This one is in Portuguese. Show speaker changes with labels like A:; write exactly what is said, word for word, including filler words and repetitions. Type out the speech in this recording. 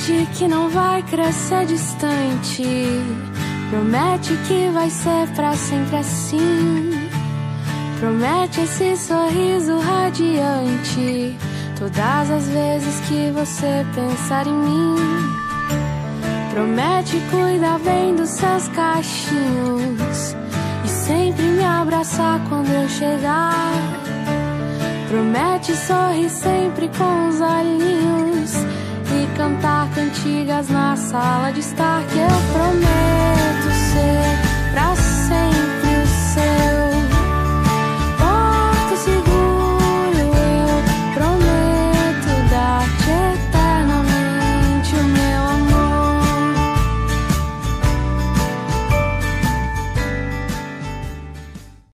A: Promete que não vai crescer distante. Promete que vai ser pra sempre assim. Promete esse sorriso radiante todas as vezes que você pensar em mim. Promete cuidar bem dos seus cachinhos e sempre me abraçar quando eu chegar. Promete sorrir sempre com os olhinhos e cantar cantigas na sala de estar. Que eu prometo ser pra sempre